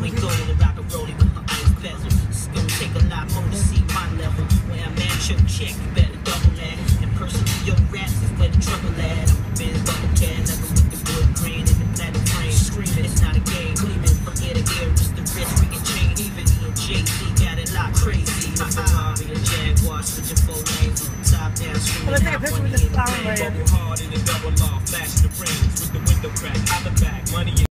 we go to rock and roll with my ice bezel. It's gonna take a lot more to see my level. When a man your check, you better double that. And personally, your raps is where the trouble at. I'm a biz bubble cat, never with the wood grain and the platinum frame. Screaming, it's not a game. Gleaming from ear to ear, it's the wrist we can chain. Even E and Jay-Z got it locked crazy. My Ferrari and Jaguar switching 4 lanes. Top down, screaming Let's take a picture with this flower right here. Hard in the double law, flash the rings with the window crack. Out the back, money.